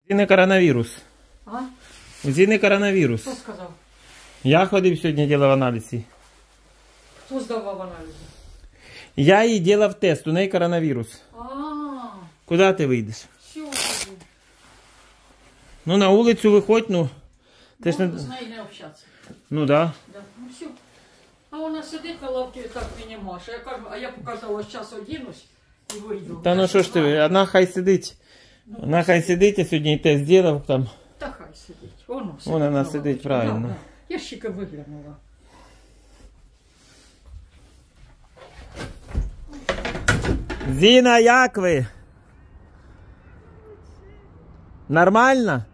Зіни коронавірус. А? У Зіни коронавірус. Хто сказав? Я ходив сьогодні, робив аналізи. Хто здавав аналізи? Я їй робив тест, у неї коронавірус. Куди ти вийдеш? Все. Ну на вулицю виходь, ну. Ти ж не... З нею не общатися. Ну да. Да. Ну все. А вона сидить на лавці і так мені маше. Я кажу, а я показала, зараз одінусь і вийду. Та ну що ж ти, одна хай сидить. Вона хай сидить, я сьогодні тест зробив там. Та хай сидить. Воно сидить. Вона сидить, правильно. Да. Я ще тільки виглянула. Зіна, як ви? Нормально?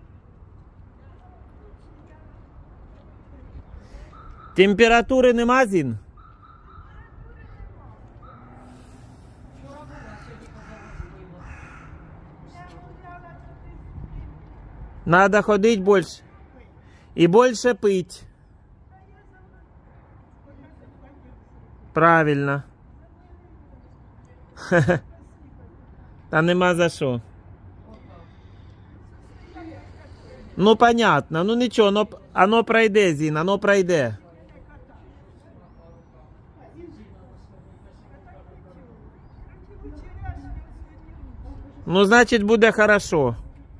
Температури нема, Зін? Надо ходить більше. І більше пить. Правильно. Та нема за що. Ну понятно, ну нічого, оно пройде, Зін, оно пройде. Ну значить буде хорошо.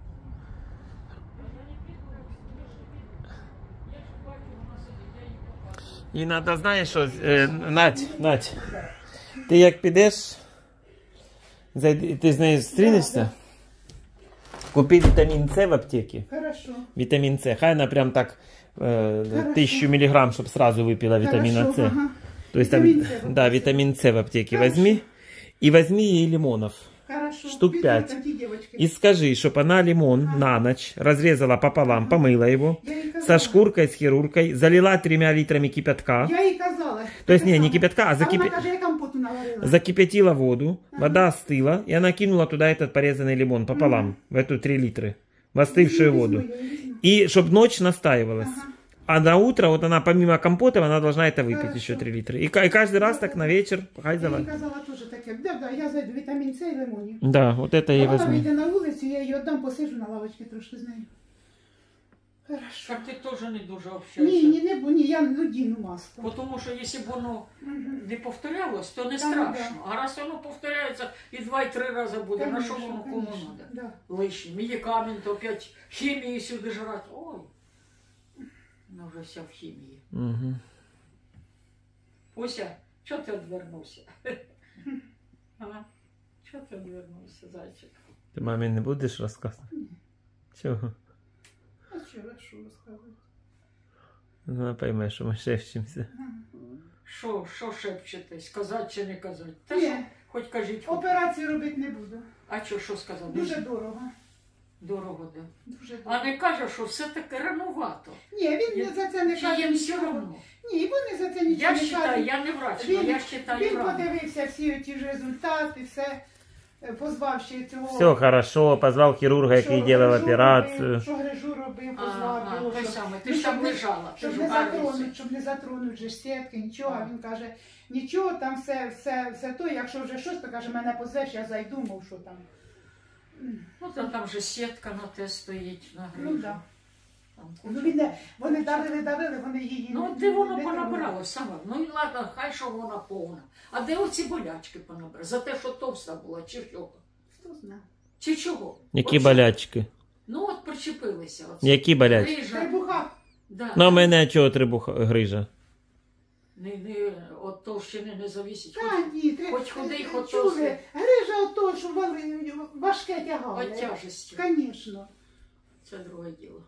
І треба, знаєш що, Надь, ти як підеш, ти з нею зустрінешся, купи вітамін С в аптеці. Хорошо. Вітамін С. Хай вона прям так 1000 мг, щоб сразу випила вітаміна С. Ага. Тобто там, да, вітамін С в аптеці возьми. І возьми їй лимонов. Хорошо. Штук 5. И скажи, чтобы она лимон на ночь разрезала пополам, помыла его, со шкуркой, с хирургой, залила 3 литрами кипятка. Я їй казала. То есть, не кипятка, а Вона каже, я компоту наварила. закипятила воду, вода остыла, и она кинула туда этот порезанный лимон пополам, в эту 3 литра, в остывшую воду. И чтобы ночь настаивалась. А на утро, вот она помимо компота, она должна это выпить еще 3 литра. И каждый раз так на вечер, хай Я їй давай. казала теж таке. Да, я зайду вітамін С і лимонів. Да, вот это и Вона возьми. вийде на вулицю, я її віддам, посиджу на лавочці трошки з нею. Хорошо. Так ти теж не дуже Ні, общаєшся. ні, я людину масло. Тому що якщо б воно не повторялось, то не Та, страшно. А раз воно повторяється і 2-3 рази буде, на що Конечно, воно кому конечно, треба? да. Лишні. Медикамент, опять хімії сюди жрати. Ой. Ну вже вся в хімії. Угу. Ося, чого ти відвернувся? Ага. Чого ти відвернувся, зайчик? Ти мамі не будеш розказувати? Чого? А що розказувати? Вона пойме, що ми шепчемося. Що шепчетесь? Казати чи не казати? Та Ні. що? Хоч кажіть. хоч. Операцію робити не буду. А що сказати? Дуже дорого. Дорого, да. Дуже дорого. А не каже, що все-таки рановато. Ні, він за це не Чи каже їм все нічого. одно? Ні, вони за це нічого Я не вважаю, кажуть. я не врач, але я вважаю Він рано. подивився всі ті ж результати, все, позвав ще цього. Все хорошо, позвав хірурга, який робив операцію. Що грижу робив, позвав Ага, його. той щоб- самий. Ти ну, ж там щоб не- лежала, ти Щоб ж не угарився. затронуть, щоб не затронуть же ж сітки, нічого. А він каже, нічого, там все то, якщо вже щось, то каже, мене позвеш, я зайду, мов що там. Ну, там же сітка на те стоїть, на Ну, грижу. да. Там Ну, куча. вони дарили, вони її Ну, де воно понабрало саме? Ну, і ладно, хай що вона повна. А де оці болячки понабрали? За те, що товста була, чи що? Хто знає. Чи чого? Які От що? болячки? Ну, от причепилися. Оце. Які болячки? Грижа. Трибуха. Да. Ну, а мене чого трибуха грижа? Не, от товщини не зависить. Та ні, треба. Хоч худий, хоч Чули, толстий. грижа от того, що важке тягали. От тяжесті. Звісно. Це друге діло.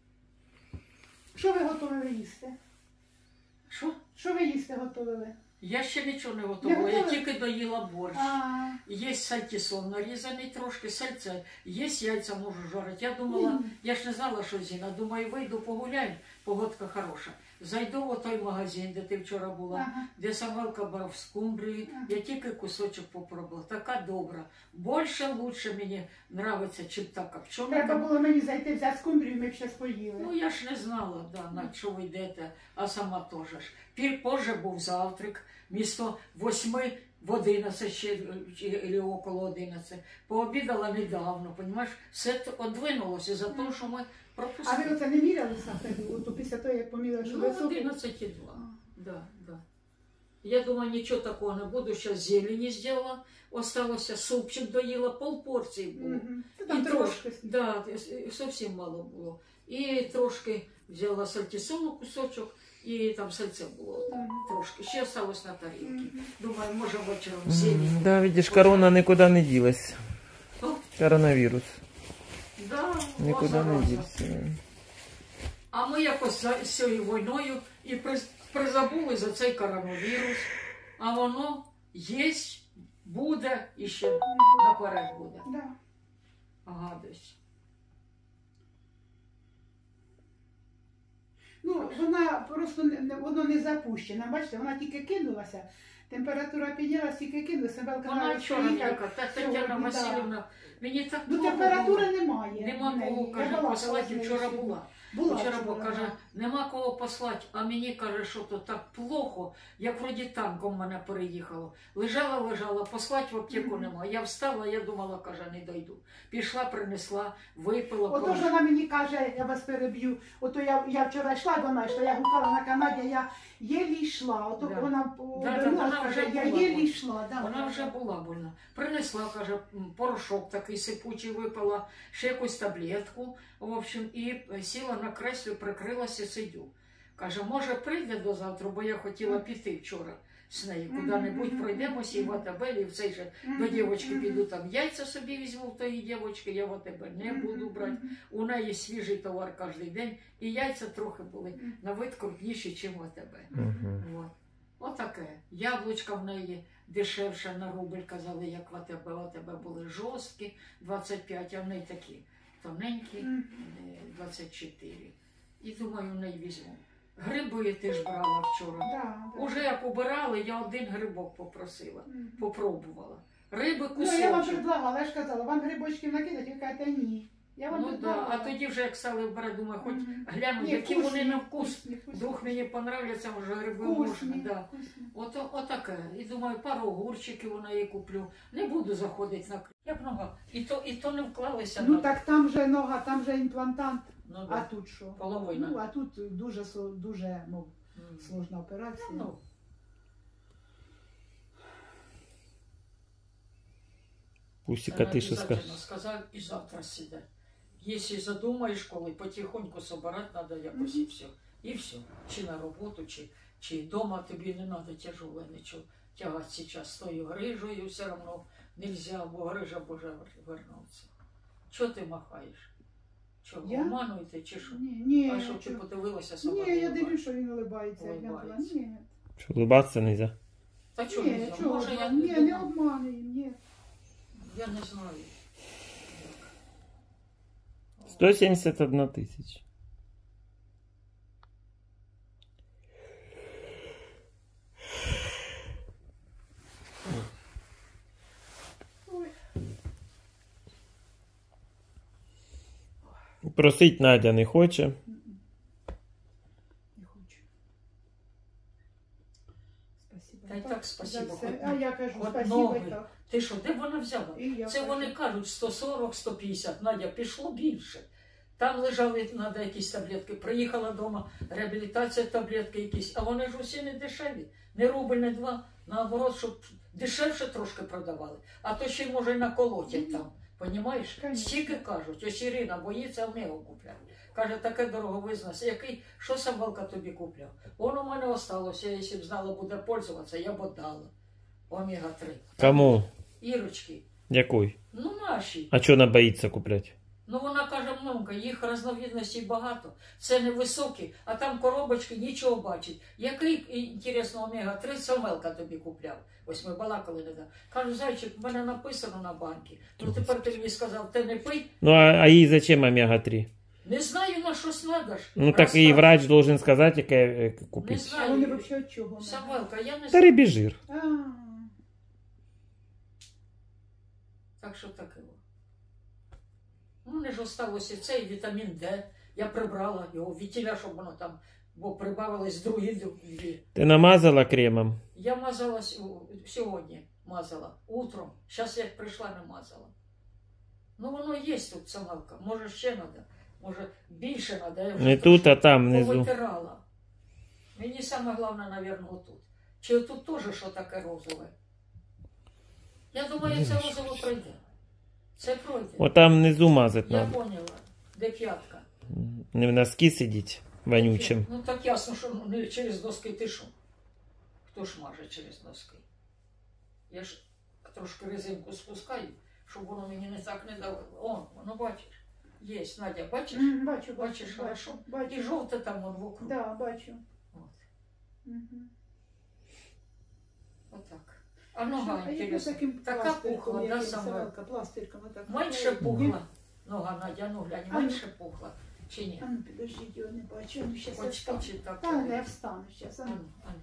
Що ви готовили їсти? Що? Що ви їсти готовили? Я ще нічого не готувала, я готова? тільки доїла борщ. А, Є сальтісон нарізаний трошки, сальце, є яйця можу жарити. Я думала, я ж не знала, що Зіна. Думаю, вийду погуляю, погодка хороша. Зайду в той магазин, де ти вчора була, Ага. де Самвелка брав скумбрії. Я тільки кусочок попробувала. Така добра. Більше, лучше мені подобається, чим та копчена. треба було мені зайти взяти скумбрію, ми б ще поїли. Ну, я ж не знала, да, на що ви йдете, а сама теж ж. Позже був завтрак, місто 8 в 11 ще, чи около 11. Пообідала недавно, понімаєш? Все одвинулося за те, що ми А ви пропустили. оце не міряли сахар? От після того, як поміряли, що Ну, високий? 11,2. Да, да. Я думаю, нічого такого не буду. Зараз зелені зробила. Осталося супчик доїла, полпорції було. Мгм. Та там І трошки. Да, зовсім мало було. І трошки взяла сальтісону кусочок, і там сальце було Мгм. трошки. Ще осталось на тарілці. Мгм. Думаю, може вечором зелень. Да, видишь, корона никуда не делась. О, Коронавирус. да, Никуда не зараза. дівся. А ми якось з цією війною і призабули за цей коронавірус. А воно є, буде і ще наперед буде. Да. Гадость. Ну, вона просто воно не запущена. Бачите, вона тільки кинулася, температура піднялася, тільки кинулася. Белка Вона навіть вчора приїхав. мені каже, Тетяна сьогодні, Васильівна, мені так Ну, плохо температури було. немає. Нема в неї. кого, Я каже, балакала послати. з нею Вчора сьогодні. була. Була Вчора вчора, каже, да. нема кого послати, а мені каже, що то так плохо, як вроді танком мене переїхало. Лежала, послати в аптеку Мгм. нема. Я встала, я думала, каже, не дойду. Пішла, принесла, випила. Отож вона мені каже, я вас переб'ю. Ото я вчора йшла до неї, що я гукала на Канаді, я єлі йшла. Ото Да. вона вона обернулась, вже каже, я була єлі больна. йшла. Да, Вона вже була больна. Принесла, каже, порошок такий сипучий випила, ще якусь таблетку, в общем, і сіла на креслі, прикрилася, сидю. Каже, може прийде до завтра, бо я хотіла піти вчора з нею, куди-небудь пройдемося і в АТБ, і в цей же до дівчинки піду, там яйця собі візьму в тої дівчинки, я в АТБ не буду брати. У неї свіжий товар кожен день, і яйця трохи були на вид крупніші, ніж в АТБ. Угу. Вот. Отаке. Яблучка в неї дешевше на рубль, казали, як в АТБ. В АТБ були жорсткі, 25, а в неї такі тоненькі, 24. І думаю, в неї візьму. Гриби ти ж брала вчора. Да, да. Уже як убирали, я один грибок попросила, Мгм. попробувала. Риби Ну, я вам кусочок. предлагала, я ж казала, вам грибочків накидати, ви кажете, ні. Я вам Ну да, предлагала. а тоді вже як стали вбирати, думаю, хоч Мгм. гляну, Ні, які вкусні, вони на вкус. вкусні, вкусні. Вдруг мені понравляться, вже гриби Вкусні, можна. Да. вкусні. Отаке. І думаю, пару огурчиків вона їй куплю. Не буду заходити на як нога. І то не вклалися Ну на так там же нога, там же імплантант, Ну, а да. тут що? Половина. Ну, а тут дуже, дуже мов, М. сложна операція. Ну, Пусіка, ти що обязательно скажеш? сказав і завтра сіде. Якщо задумаєш, коли потихоньку собирати треба якось і все. І все. Чи на роботу, чи вдома тобі не треба тяжеле нічого тягати зараз з тою грижею, все одно нельзя, бо грижа Божа вернуться. Чого ти махаєш? Чого, Я? обмануєте чи що? Ні, А що ти чого? подивилася сама? Ні, я дивлюсь, що він улибається. як я Улибається. була. Ні, Що, улыбатися нельзя? Та чого ні, не чого? Може, я Ні, не думаю. обманюємо, ні. Я не знаю. 171 тисяча. Ой, Просить Надя не хоче. не хочу. Спасибо. Та й так спасибо, за все. хоч- А я кажу, хоч спасибо ноги. і так. Ти що, де вона взяла? І я Це кажу. вони кажуть 140, 150. Надя, пішло більше. Там лежали, треба якісь таблетки. Приїхала вдома, реабілітація, таблетки якісь. А вони ж усі не дешеві. Не рубль, не два. Наоборот, щоб дешевше трошки продавали. А то ще, може, і наколотять там. Понімаєш? Конечно. Стільки кажуть. Ось Ірина боїться, в нього купляє. Каже, таке дороговизнос. Який, що Самвелка тобі купляв? Воно в мене осталося. Якщо б знала, буде пользуватися, я б отдала. Омега-3. Кому? Ірочки. Якой? Ну, наші. А чого вона боїться купляти? Ну, вона каже, мамка, їх різновидностей багато. Це не високі, а там коробочки, нічого бачить. Який, інтересно, омега-3 Самвелка тобі купляв? Ось ми балакали недавно. Кажу, зайчик, в мене написано на банки. Ну, тепер ти мені сказав, ти не пий. Ну, а їй зачем омега-3? Не знаю, на щось надо ж. Ну, так і врач должен сказати, яке Не купити. А знаю. вони взагалі від чого? Самвелка, я не Та знаю. рибі жир. А, Так що таке. Ну, не ж осталося цей вітамін Д. Я прибрала його вітіля, щоб воно там, бо прибавились другі дві. Ти намазала кремом? Я мазалась сьогодні. мазала. Утром. Зараз як прийшла, не мазала. Ну воно є тут самалка. Може ще треба. Може більше треба. Я вже Не тут, а там внизу. повитирала. Мені саме головне, мабуть, отут. Чи отут теж що таке розове? Я думаю, це розово пройде. Це пройде. Отам внизу мазать Я надо. поняла. Де п'ятка? Не в носки сидіть вонючим. Ну так ясно, що не через доски ти що? Хто ж маже через доски? Я ж трошки резинку спускаю, щоб воно мені не так не давило. О, воно бачиш. Є, Надя, бачиш? Бачу, Бачиш, бачу, хорошо. бачу. І жовте там вон вокруг. Да, бачу. От. Мгм. Отак. А нога А яку інтересна. таким Така пластирком, пухла, да, яким саме? Савелка, пластирком отак. Менше пухла. Нога, Надя, ну глянь, А ну. менше пухла. Чи ні? А ну підождіть, його не бачу. Ну, щас я Хоч встану. чи так. Та не встану щас. Ану, ану.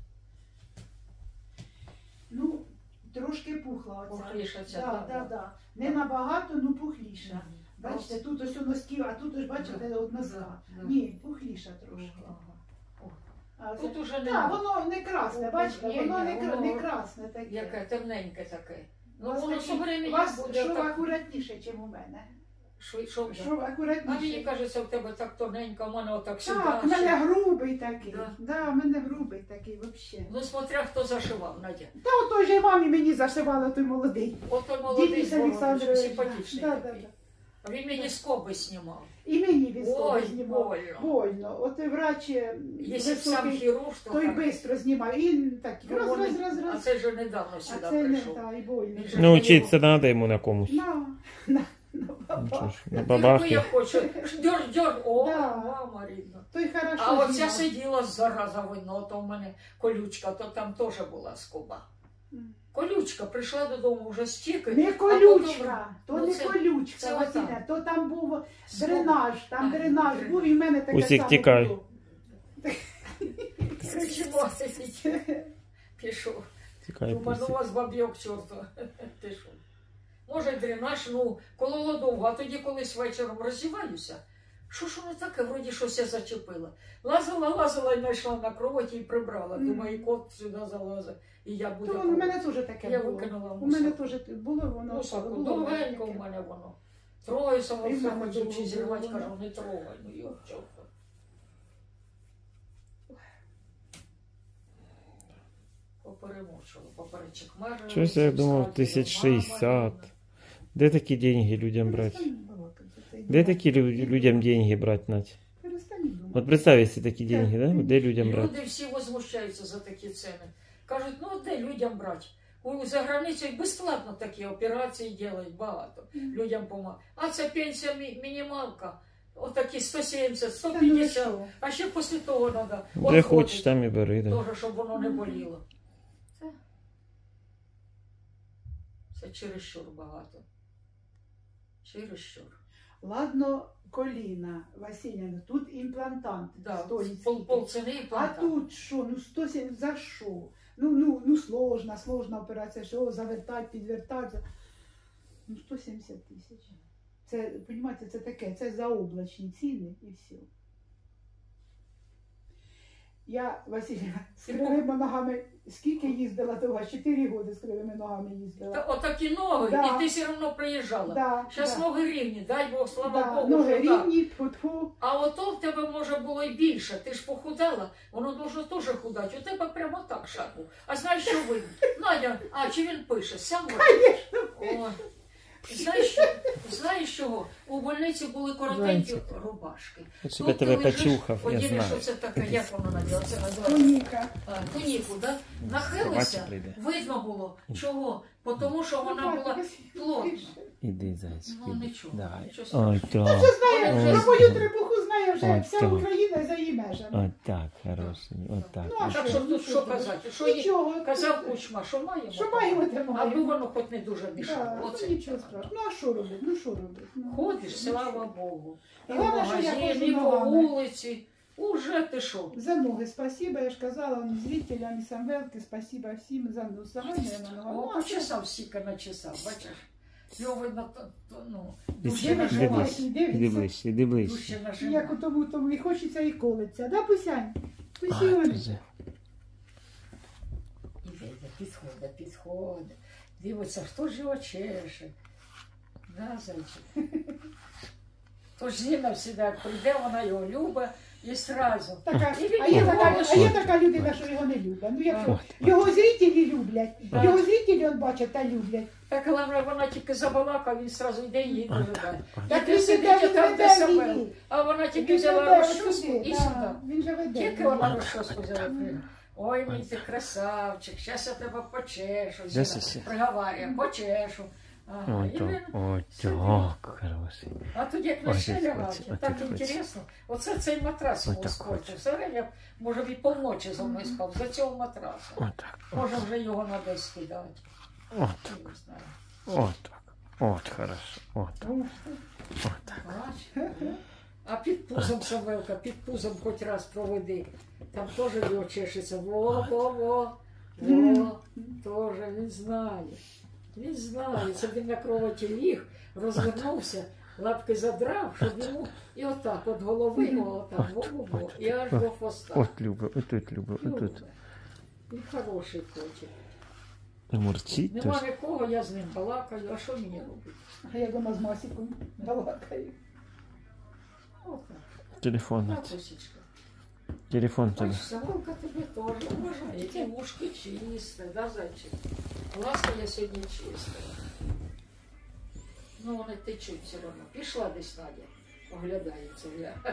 Ну, трошки пухла оця. Пухліша ця, Да, да, да, да. Не набагато, ну пухліша. Бачите, Ось. тут ось у носків, а тут ось бачите, от носка. Да, да. Ні, пухліша трошки. Ага. А Тут це... уже не Так, воно не красне, бачите, Ні, воно ні, не воно- не красне таке. яке темненьке таке. У Ну вас воно такі- со временем у вас буде шов так. акуратніше, ніж у мене. Що? Шов А мені акуратніше. кажеться, в тебе так тоненько, в мене отак Так, у сюди. мене грубий такий. Да. Да, у мене грубий такий взагалі. Ну, смотря хто зашивав, Надя. Та ото ж і мамі мені зашивала той молодий. Ото молодий Денис Борович, Олександрович. симпатичний Да, да, такий. да. А він мені скоби знімав. І мені він Ой, скоро знімав. больно. Больно. От і врач Якщо б сам високий, хірург, то той так. швидко знімав. І так, Ну, раз, вони- раз, А раз. це ж недавно А сюди це не, прийшов. та, і больно. Він же- Ну, вчитися треба йому на комусь. На Ну, баба. що ж, на Тільки я бабахи. хочу. Дьор. О, Да. мама рідна. Той хорошо А оця знімав. сиділа зараза видно, то в мене колючка, то там теж була скоба. М. Колючка прийшла додому вже стільки. Не а колючка, то ну, не це- колючка, це Василя, отак. то там був Скоба. дренаж, там А, дренаж дренаж. був і в мене таке Усік саме тікай. було. Кричимо, пішов. Тікай, Думаю, ну у пусі. вас баб'йок чорту. Ти що? Може, дренаж, ну, коло лодовго, а тоді колись вечором роздіваюся. Що ж воно таке, вроді щось я зачепила. Лазила і знайшла на кроваті і прибрала. Думаю, і кот сюди залазить, і я буду. То у мене теж таке Я було. викинула в У мене мусорку. теж було воно. Мусорку, було довгенько таке. в мене воно. Трою саме І в все мене хотів було, чи зірвати, було. кажу, не трогай, ну його чорта. Поперемочила, поперечок мер. Щось я думав 1060. Де такі деньги людям брати? Перестань балакати, це Де такі людям деньги брати, Надь? Перестань думати. От представь, якщо такі деньги, да? Де людям брати? Люди всі возмущаються за такі ціни. Кажуть, ну де людям брати? За границею безплатно такі операції роблять багато. Людям допомагають. А це пенсія мінімалка. Отакі 170, Та ну ви 150. що? А ще після того треба. Де хочеш, там і бери, да. Теж, щоб воно не боліло. Це чересчур багато. Чересчур. Ладно, коліна, Василя, тут імплантант Да, стоїть. пол ціни і А плата. тут що? Ну 170, за що? Ну сложна операція, що завертати, підвертати. Ну 170 тисяч. Це, розумієте, це таке, це заоблачні ціни і все. Я, Василя, з кривими ногами, скільки їздила до вас? 4 роки з кривими ногами Та їздила. отакі ноги, Да. і ти все одно приїжджала. Да, Зараз да. ноги рівні, дай Бог, слава Да, Богу, ноги що так. рівні, тьфу-тьфу. А ото в тебе може було і більше. Ти ж похудала, воно должно теж худати. У тебе прямо так шагу. А знаєш, що видно? Надя, а чи він пише? Сам Ой. Знаєш чого? У больниці були коротенькі рубашки. От щоб я Тут ти тебе лежиш, почухав, я подивись, знаю. що це таке, як воно називається? Це називається Тоніка. туніку, да? Нахилися, Собака прийде. видно було. Чого? Тому що вона була плотна. Іди, зайчик, Ну, іди. нічого, Давай. нічого Ой, страшного. так. Знає, Ой. про мою трибуху знає вже Ой, вся так. Україна за її межами. От так, хороший, от так. Ну, а Так що тут що казати? Що Нічого. казав Кучма, що маємо? Що маємо, те Аби маємо. воно хоч не дуже мішало. Да, Оце. ну, нічого страшного. Ну а що робити? Ну що робити? Ну, Ходиш, слава Богу. І в Головне, що я магазин, ходжу і по ногами. вулиці. Уже ти що? За ноги спасибо, я ж казала зрителям і самвелки, спасибо всім за ноги. Загально я на ногах. О, Ну, а що? почесав стільки начесав, бачиш? Його видно, ну, Іди дужче Дивись, іди нажимає. ближче, дивіться. іди ближче, іди ближче. Дужче Як нажимає. у тому і хочеться, і колеться. Да, Пусянь? А, Пусюнь. вже. Іде, іде. підходить. Дивиться, хто ж його чеше. Да, зайчик? Тож Зіна завжди, як прийде, вона його любить і сразу. А є така людина, що його не любить. Ну, якщо його зрителі люблять, його зрителі, от бачать, та люблять. Так, головне, вона тільки забалакала, він сразу йде і її дожидає. Так Іди він сидить там, де себе. її. А вона тільки Він взяла веде розчоску сюди, і да, сюди. він же веде. Тільки вона розчоску взяла. Ой, мій ти красавчик, зараз я тебе почешу. Зіна приговарює, почешу. Ага, і він Ой, сидить. так, хороший. А тоді як Ой, на ще ось, лягати, ось, так ось. інтересно. Оце цей матрас Ось йому так скочив. ось. Все время, я, може, і повночі за мною спав, за цього матраса. Отак. Може, вже його на десь скидати. Отак. Не знаю. Отак. От, хорошо. Отак. Отак. Бач? А під пузом, Самвелка, під пузом хоч раз проведи. Там теж його чешеться. Во. Теж він знає. Він знає. Це він на кроваті ліг, розвернувся, лапки задрав, щоб йому і отак, от голови, отак, во, і аж до хвоста. От любить, отут любить, отут. Він хороший котик. Мурчить Нема теж. нікого, я з ним балакаю, а що мені робити? А я дома з Масіком балакаю. Отак. Телефон. Так, Осічка. Телефон тебе. Бачиш, Самвелка тебе теж вважає. Ті вушки чисті, да, зайчик? Ласка я сьогодні чиста. Ну, вони течуть все одно. Пішла десь Надя, оглядається.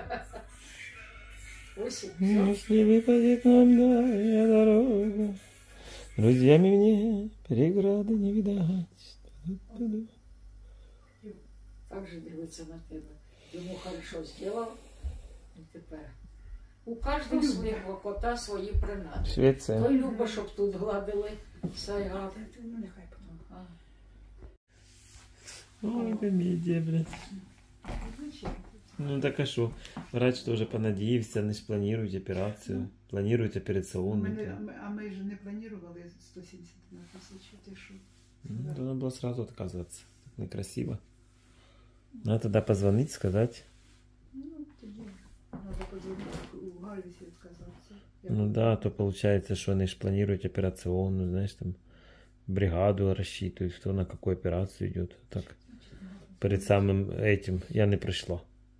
Ось і все. Если выпадет нам дальняя дорога, друзьями мне преграды не видать. Так же дивиться на тебе. Йому хорошо зробив. І тепер. У кожного свого кота свої принади. Швеция. Той любить, щоб тут гладили сайгат. Ну, нехай потім. Ага. Ой, комедия, блядь. Ну так а що? Врач тоже понадеялся, они ж планируют операцию. Планируют операционную. А ми ж не планували 171 тисячу, ти що? Ну, надо было сразу отказываться. Так некрасиво. Надо тогда позвонить, сказать. Ну, тоді треба подзвонити у Галюсі відказатися. Ну да, а то получается, что они ж планируют операционную, знаешь, там бригаду рассчитывают, кто на какую операцию идет. Так, перед самым этим я не пришла.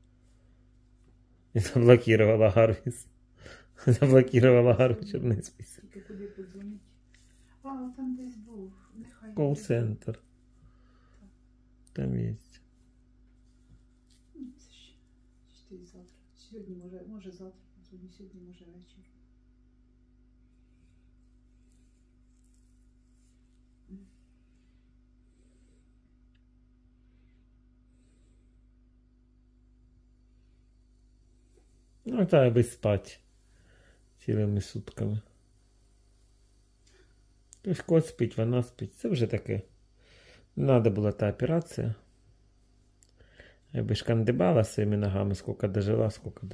И заблокировала Гарвис. Заблокировала Гарвис черный список. Тільки куди подзвонити? А, там десь був. Нехай. Колл-центр. Там есть. Це ще. Чи ти завтра? Сьогодні, може завтра. Сьогодні, може вечір. Ну, так би спать цілими сутками. Тобто кот спить, вона спить. Це вже таке. Надо була та операція. Якби ж кандибала своїми ногами, скільки дожила.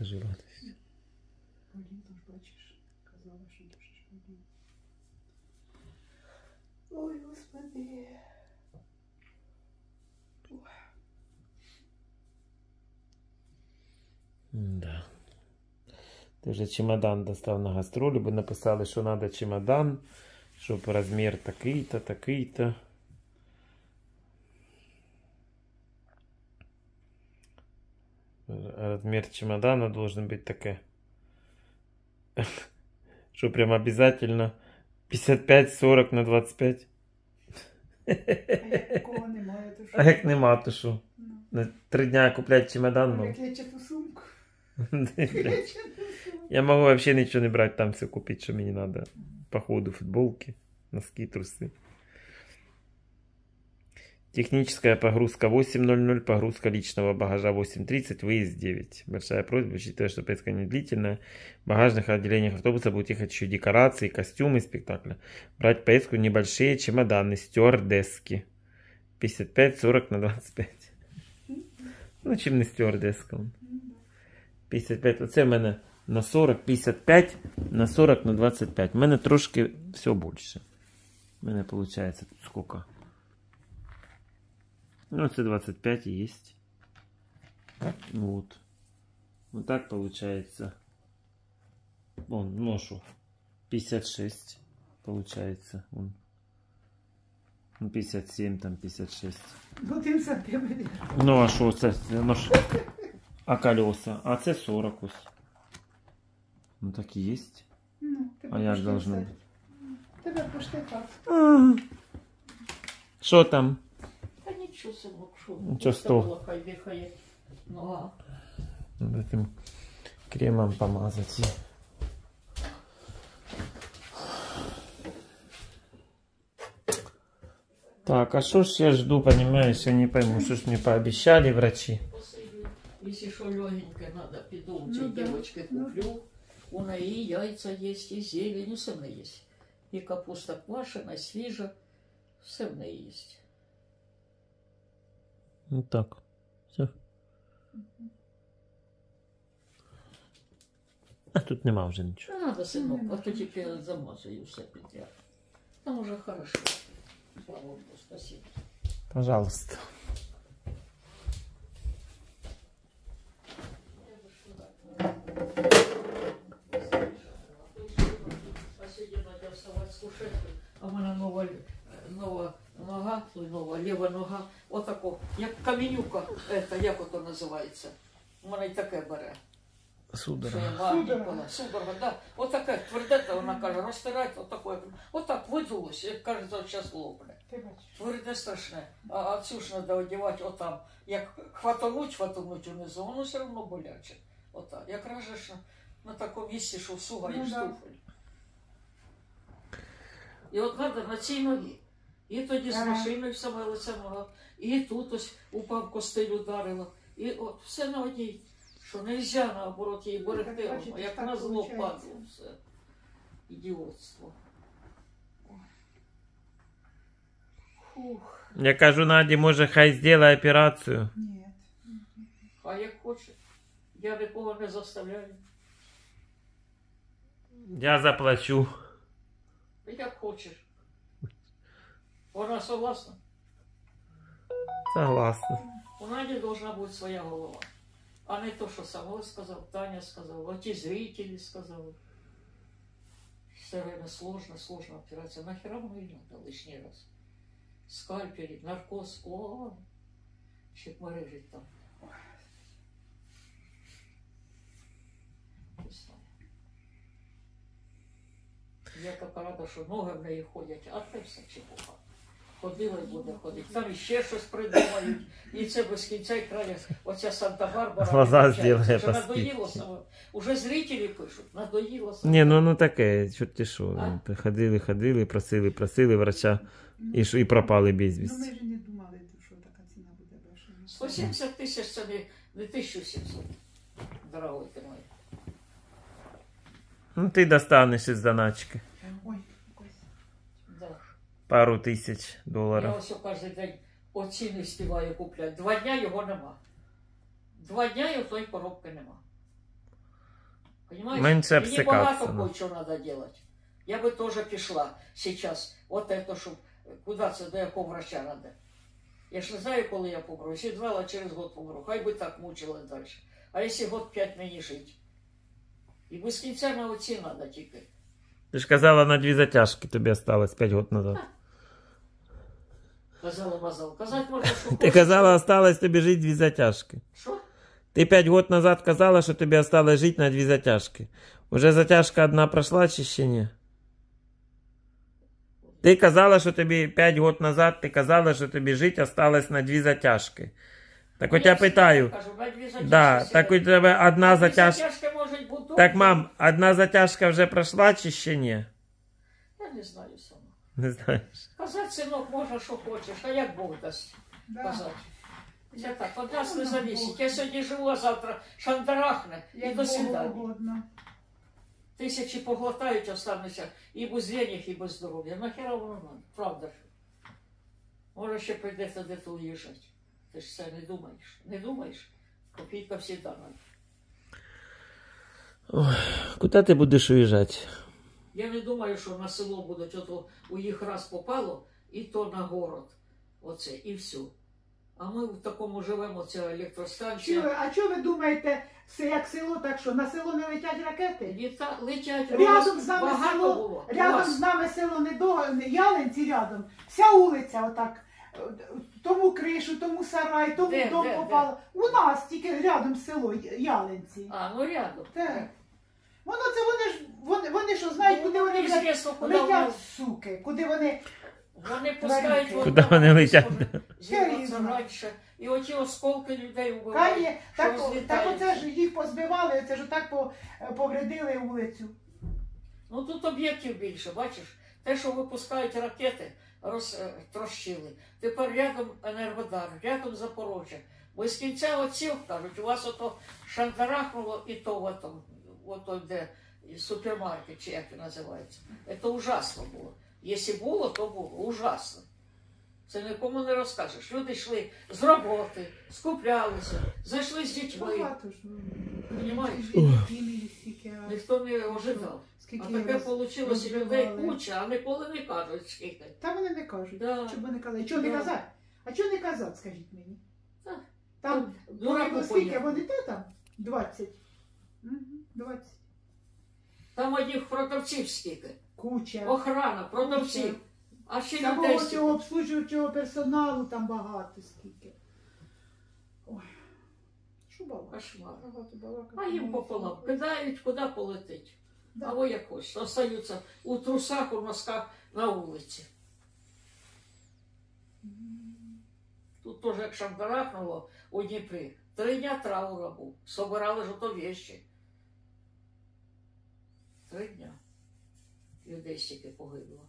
Полін, тож бачиш, казала, що дуже ж Полін. Ой, Господи. Да. Ти вже чемодан достав на гастролі, бо написали, що треба чемодан, щоб розмір такий-то, такий-то. Размер чемодана должен быть такой, что прям обязательно 55-40 на 25. А як кого немає, то що? А як нема, то що? Ну. На 3 дня куплять чемодан А мав. як клетчату сумку. Я могу вообще ничего не брать, там все купить, что мне надо. По ходу футболки, носки, трусы. Техническая погрузка 8:00, погрузка личного багажа 8:30, выезд 9. Большая просьба, учитывая, что поездка не длительная. В багажных отделениях автобуса будут ехать еще декорации, костюмы спектакля. Брать в поездку небольшие чемоданы, стюардесски. 55-40 на 25. Ну, чим не стюардеска. 55, оце в мене на 40, 55, на 40, на 25. У мене трошки все більше. У мене виходить тут скільки? Ну, це 25 и есть. Вот. Вот так получается. Вон, ношу. 56 получается. Вон. Ну, 57, там 56. До 1 сантиметр. Ну, а що це? Ну, ж... А колеса? А це 40 ось. Ну, так і є. Ну, А як должно бути? Тебе поштикав. Що там? Та нічого, синок, що. Нічого з того. Хай дихає. Ну, Надо этим кремом помазать. Так, а что ж я жду, понимаешь, я не пойму, что ж мне пообещали врачи. Если что легенькое надо, піду у Ну цій да. девочки куплю. У неї яйца есть, и зелень, все в неї есть. И капуста квашена, свіжа, все в неї есть. Вот так. Все. А тут нема вже нічого. Не надо, синок, а то тільки замазую все підряд. Там уже хорошо. Слава Богу, спасибо. Пожалуйста. А сьогодні треба вставати з кушетки, а в мене нова нога, нова, ліва нога, отако, як каменюка, як ото називається. У мене й таке бере. Що я Судорога. мамі була. Судорога, да. Отаке тверде, вона каже, розтирайте, отак видулося, як каже, зараз лопне. Ти бачиш. Тверде страшне. А цю ж треба одягати отам. Як хватануть унизу, воно все одно боляче. Отак. Як ражеш на такому місці, що всугаєш Ну, да. туфель. І от треба на цій ногі. І тоді з Ага. машиною саме лице нога. І тут ось упав костиль ударило. І от все на одній. Що нельзя, наоборот, її берегти, Так, бачите, як так на зло виходить. падло все. Ідіотство. Фух. Я кажу Наді, може хай зробить операцію. Ні. А як хоче. Я нікого не заставляю. Я заплачу. Як хочеш. Вона согласна? Согласна. У Наді должна бути своя голова. А не то, що Самой сказав, Таня сказала, оті зрителі сказали. Все время сложно операція. Нахера воно і надо лишній раз. Скальпелі, наркоз, о, ще мережить там. Не знаю. Я така рада, що ноги в неї ходять, а те все чепуха. Ходила і буде ходити. Там іще щось придумають. І це без кінця і краю. Оця Санта-Барбара. Глаза не кінчається. зробить Вже по надоїло скидці. саме. Уже зрителі пишуть. Надоїло саме. Ні, ну таке, що ти що. Ходили, просили врача і пропали без Ну, ми вісті. ж не думали, що така ціна буде бешена. 170 тисяч це не 1700. Дорогой ти мой. Ну ти достанеш із заначки. Ой, якось. Да. Пару тисяч Я доларів. ось кожен день оці не встигаю купляти. 2 дня його нема. 2 дня і тої коробки нема. Понимаешь? Менше Мені обсикатися, багато ну. кое-що треба робити. Я би теж пішла зараз. От это, щоб куди це, до якого врача треба. Я ж не знаю, коли я помру. Якщо знала, через год помру. Хай би так мучили далі. А якщо год 5 мені жити? І без кінця на оці треба тільки. Ти ж казала, на 2 затяжки тобі осталось 5 років назад. Казала мазал. Казати можна, що Ти хочеш. казала, осталось тобі жити 2 затяжки. Що? Ти 5 років назад казала, що тобі осталось жити на 2 затяжки. Уже затяжка одна пройшла чи ще ні? Ти казала, що тобі 5 років назад, ти казала, що тобі жити осталось на 2 затяжки. Так от я питаю. Кажу, на 2 затяжки Да, сидять. так у тебе одна Дві затяжка. затяжки можуть бути. Так, мам, одна затяжка вже пройшла чи ще ні? Я не знаю сама. Не знаєш. Казати, синок, можна, що хочеш, а як Бог дасть Да. казати. Це так, від нас не зависить. Я сьогодні живу, а завтра шандарахне і Як до Богу свидання. угодно. Тисячі поглотають, остануться і без денег, і без здоров'я. Нахера воно надо, правда ж. Може ще прийдеться десь уїжджати. Ти ж це не думаєш. Не думаєш? Копійка завжди надо. Ой, куди ти будеш уїжджати? Я не думаю, що на село будуть, ото у їх раз попало, і то на город. Оце, і все. А ми в такому живемо, ця електростанція. А чого ви думаєте, як село, так що? На село не летять ракети? Летять, Рядом з нами багато село, було. рядом з нами село Ялинці рядом. Вся вулиця отак. Тому кришу, тому сарай, тому Де, дом де, попало. У нас тільки рядом село Ялинці. А, ну рядом. Так. Воно це вони що знають, куди вони Звісно, куди вони, летять, суки, куди вони. вони пускають. Куди Куди вони летять? Зірваться раніше. І оті осколки людей вбивають. Так злітають. оце ж їх позбивали, це ж так повредили вулицю. Ну тут об'єктів більше, бачиш? Те, що випускають ракети, розтрощили. Тепер рядом Енергодар, рядом Запорожжя. Бо з кінця отців, кажуть, у вас ото шандарахнуло і то в тому, ото де супермаркет, чи як він називається. Це ужасно було. Якщо було, то було ужасно. Це нікому не розкажеш. Люди йшли з роботи, скуплялися, зайшли з дітьми. Багато ж. Понімаєш? Ніхто не ожидав. А таке вийшло людей куча, а ніколи не кажуть скільки. Та вони не кажуть. Да. Щоб вони казали. Чого не Да. казати? А чого не казати, скажіть мені? Так. Там, Дураку скільки понятно. вони там? 20. Мгм, 20. Там одних продавців скільки. Куча. Охрана, продавців. А ще людей Самого цього скільки. обслужуючого персоналу там багато скільки. Ой. Що балакати? Кошмар. Багато балакати. А їм пополам. Кидають, куди полетить. Да. А ви як хочете. Остаються у трусах, у носках на вулиці. Тут теж як шандарахнуло у Дніпрі. 3 дня траура був. Собирали ж ото вещи. 3 дня. Людей стільки погибло.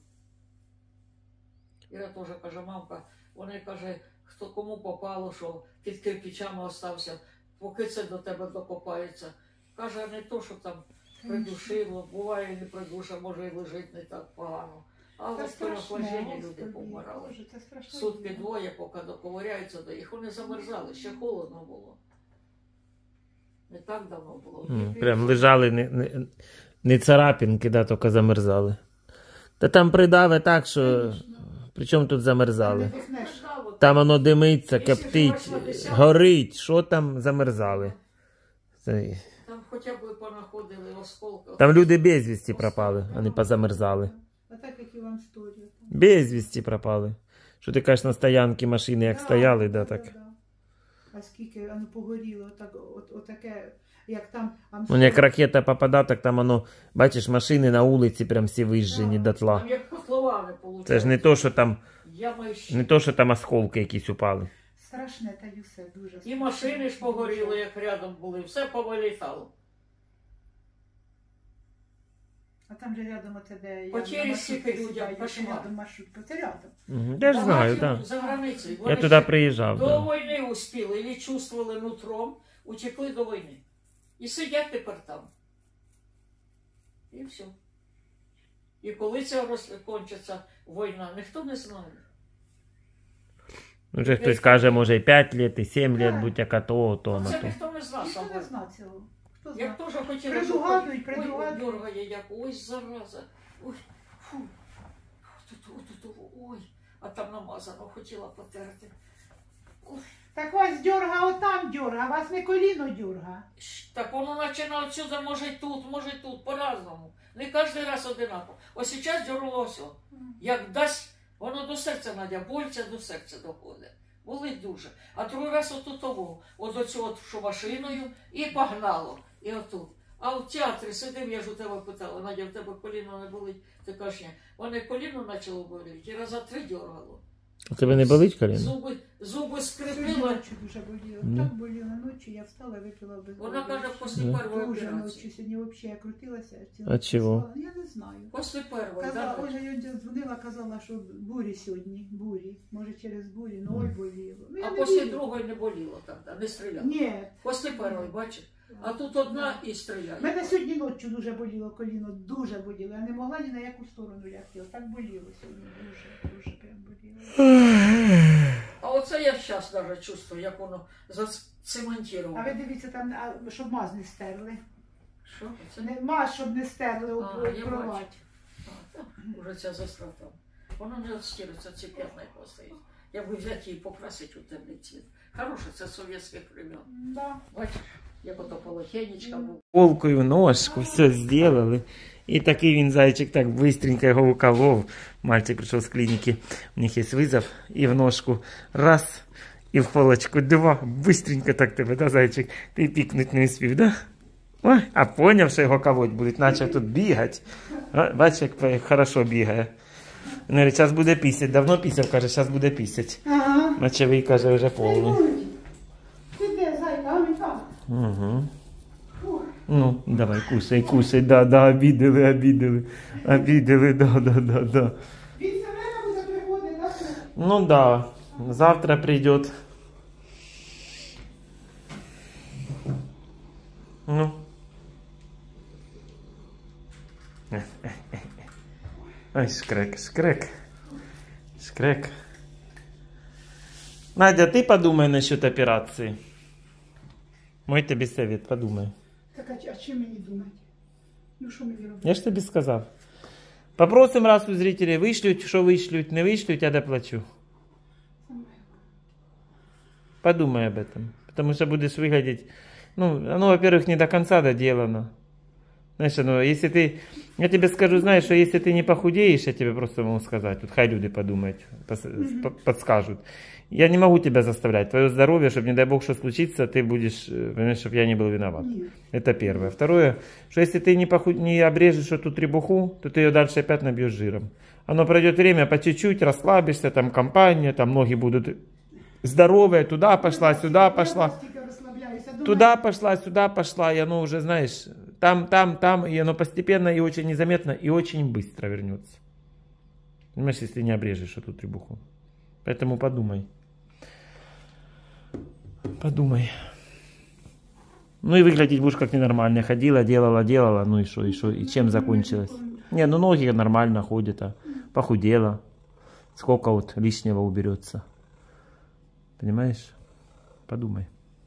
Іра теж каже, мамка, вони каже, хто кому попало, що під кирпичами остався, поки це до тебе докопається. Каже, не то, що там придушило, буває не придуша, може і лежить не так погано. А Це от страшно, переохлаждення люди Господи. помирали. Боже, це страшно. Сутки двоє, поки доковиряються до їх, вони замерзали, ще холодно було. Не так давно було. Прям лежали, не царапинки, да, тільки замерзали. Та там придаве так, що... Причому тут замерзали? Там воно димиться, коптить, горить. Що там замерзали? Це... Там хоча б понаходили осколки. Там люди безвісті пропали, а не позамерзали. А так, як і вам історія. Безвісті пропали. Що ти кажеш, на стоянці машини як стояли, да, так. А скільки воно погоріло, отаке, як там... Ну, як ракета попадає, так там воно, бачиш, машини на вулиці прям всі вижжені дотла. Там як котловани, виходить. Це ж не то, що там, Яма ще. не то, що там осколки якісь упали. Страшне, та й усе дуже. І машини ж погоріли, як рядом були, все повилітало. А там же рядом оце, де Потері на стільки маршрутці людям, сідаю, кошмар. рядом маршрутка, це рядом. Я ж знаю, так. За границею. Я Вони туди ще приїжджав. до Да. війни успіли, і чувствували нутром, утекли до війни. І сидять тепер там. І все. І коли це кончиться війна, ніхто не знає. Вже хтось каже, може і 5 років, і 7 років, Так. будь-яка то, Це то. ніхто не знає. Ніхто саме. не знав цього. Хто Я знав? б теж хотіла, Предугадують, ой, предугадують. дергає як, ой, зараза, ой, фу, тут, ой, а там намазано, хотіла потерти. Ой, Так вас дьорга отам дьорга, вас не коліно дьорга. так воно починає отсюда, може й тут, по-разному. Не кожен раз одинаково. Ось зараз дьорло все. Як дасть, воно до серця надя, больця до серця доходить. Болить дуже. А другий раз отут того, от оцю, що машиною, і погнало. І отут. А в театрі сидив, я ж у тебе питала, Надя, в тебе коліно не болить? Ти кажеш, ні. Вони коліно почало боліти, і раза 3 дьоргало. У тебе не болить коліно? Зуби Сьогодні скрипило. ночі дуже боліло. Ну. Так боліло ночі, я встала, випила без Вона каже, після Ну. першої Дуже операції. ночі, сьогодні взагалі я крутилася. А чого? Я не знаю. Після першої, Казала, да? Ольга Йонтя дзвонила, казала, що бурі сьогодні, бурі. Може через бурі, ноль боліло. Ну, я А не після вірю. другої не боліло тоді, не стріляло. Ні. Після першої, бачиш? А тут одна і стріляє. Мене сьогодні ночі дуже боліло коліно, дуже боліло. Я не могла ні на яку сторону лягти. Так боліло сьогодні, дуже прям боліло. А оце я зараз навіть чувствую, як воно А зацементировано. ви дивіться там, щоб маз не стерли. Що? Це Маз, щоб не стерли у я кровать. бачу. Уже ця застрата. Воно не відстірується, ці п'ятна постають. Я би взяти її покрасити у темний цвіт. Хороше, це совєтських времен. Да. Бачиш, як ото полотенечка був. Полкою ножку, все зробили. І такий він, зайчик, так быстренько його уколов. Мальчик прийшов з клініки, у них є визов. І в ножку раз, і в полочку два. Быстренько так тебе, да, зайчик? Ти пікнуть не успів, да? Ой, а поняв, що його колоть будуть, наче тут бігати. Бачиш, як хорошо бігає. Він говорить, зараз буде пісять. Давно пісяв, каже, зараз буде пісять. Ага. Мочевий, каже, вже повний. Ти де, зайка, а він там? Угу. Фух. Ну, давай, кушай, кушай, да, обидели, да. Він все время буде приходити, так? Ну да, завтра придет. Ну. Ой, шкрек. Надя, ты подумай насчет операции. Мой тебе совет, подумай. Так, а чим мені думати? Ну, що мені робити? Я ж тобі сказав. Попросим раз у зрителей, вишлють, що вишлють, не вишлють, я доплачу. Подумай об этом. Потому что будешь выглядеть... Ну, оно, во-первых, не до конца доделано. Знаешь, ну, если ты... Я тебе скажу, знаешь, что если ты не похудеешь, я тебе просто могу сказать. Тут хай люди подумают, подскажут. Я не могу тебя заставлять. Твое здоровье, чтобы, не дай бог, что случится, ты будешь... Понимаешь, чтобы я не был виноват. Нет. Это первое. Второе, что если ты не обрежешь эту требуху, то ты ее дальше опять набьешь жиром. Оно пройдет время, по чуть-чуть расслабишься, там компания, там ноги будут здоровые, туда пошла, сюда пошла. Туда пошла, сюда пошла, и оно уже, знаешь, там, и оно постепенно и очень незаметно, и очень быстро вернется. Понимаешь, если не обрежешь эту требуху. Поэтому подумай. Подумай. Ну и выглядеть будешь как ненормально. Ходила, делала, ну и что, и чем закончилось? Не, ну ноги нормально ходят, а похудела. Сколько вот лишнего уберется. Понимаешь? Подумай.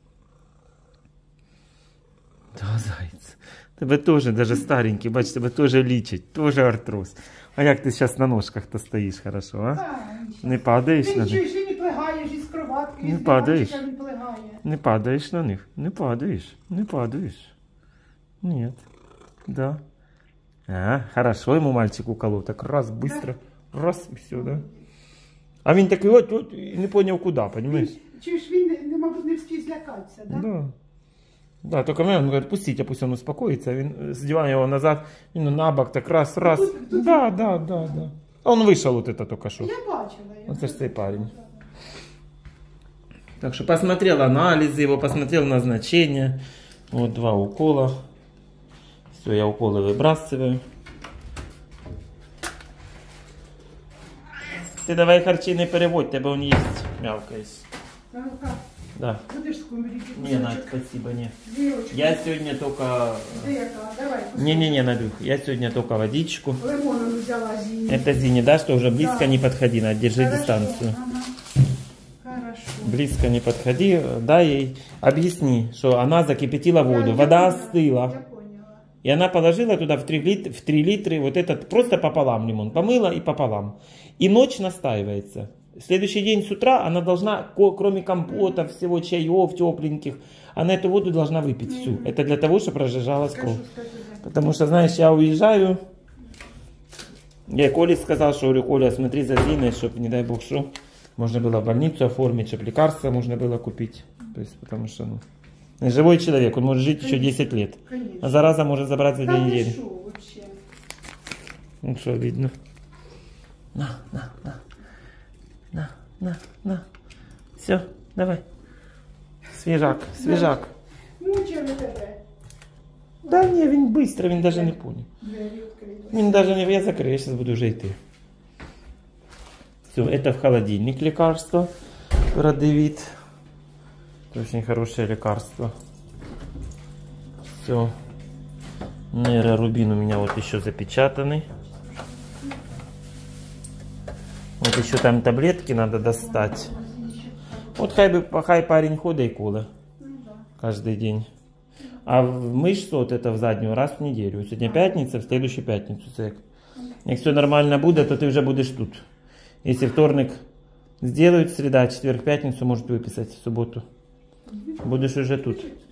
Да, заяц. Тебе тоже, даже старенький, бачиш, тебе тоже лічить, тоже артроз. А як ти зараз на ножках-то стоїш хорошо, а? Не падаєш Ти на нічого, них? ще не плегаєш із кроватки, Не із падаєш? диванчика він плегає. Не падаєш на них? Не падаєш, не падаєш. Нет. Да. А, хорошо ему мальчик уколол. Так раз, быстро, раз и все, да? А він такий от, і не поняв куди, понимаешь? Чи ж він, мабуть, не встиг злякатися, да? Да. Да, только мне он говорит, пустите, пусть он успокоится. Він сдевая его назад, він на бок так раз. Да. Он вышел вот это только что. Я бачила. Вот это ж цей парень. Так что посмотрел анализы его, посмотрел назначение. Вот 2 укола. Все, я уколы выбрасываю. Ты давай харчи не переводь, тебе он есть, мявкаешь. Ну-ка, Да. будеш скумбрити? Не, Надь, спасибо, не. Вірочку. Я сегодня только... Давай. Не, Надюх, я сегодня только водичку. Лимоном взяла Зині. Это Зине, да, что уже близко Да. не подходи, Надь, держи Хорошо, дистанцию. ага. Хорошо. Близко не подходи, дай ей, объясни, что она закипятила воду, Я вода поняла, остыла. Я поняла. И она положила туда в 3 литра вот этот, просто пополам лимон, помыла и пополам. И ночь настаивается. Следующий день с утра она должна, кроме компота, всего чаев тепленьких, она эту воду должна выпить всю. Это для того, чтобы разжижалась кровь. Скажу. Потому что, знаешь, я уезжаю, я Коле сказал, что, говорю, Коля, смотри за Зиной, чтобы, не дай бог, что, можно было в больницу оформить, чтобы лекарства можно было купить. То есть, потому что, ну, живой человек, он может жить еще 10 лет. Конечно. А зараза может забрать за 2 Та ти недели. що, вообще? Ну что, видно. На. Все, давай. Свежак. Мучили тебе. Да не, він быстро, він даже не понял. Двері відкрили. Він даже не, я закрою, я сейчас буду уже идти. Все, это в холодильник лекарство. Радивит. Это очень хорошее лекарство. Все. Нейрорубин у меня вот еще запечатанный. Вот еще там таблетки надо достать. Вот хай парень ходит и кола. Каждый день. А в мышцу вот это в заднюю раз в неделю. Сегодня пятница, в следующую пятницу. Если все нормально будет, то ты уже будешь тут. Если вторник Сделают среда, четверг, пятницу, может выписать в субботу. Будешь уже тут.